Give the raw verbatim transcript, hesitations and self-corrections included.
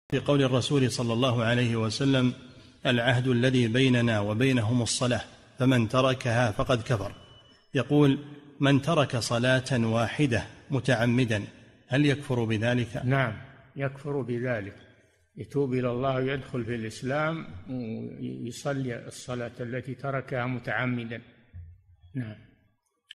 في قول الرسول صلى الله عليه وسلم: العهد الذي بيننا وبينهم الصلاة فمن تركها فقد كفر. يقول: من ترك صلاة واحدة متعمدا هل يكفر بذلك؟ نعم يكفر بذلك، يتوب إلى الله ويدخل في الإسلام ويصلي الصلاة التي تركها متعمدا. نعم.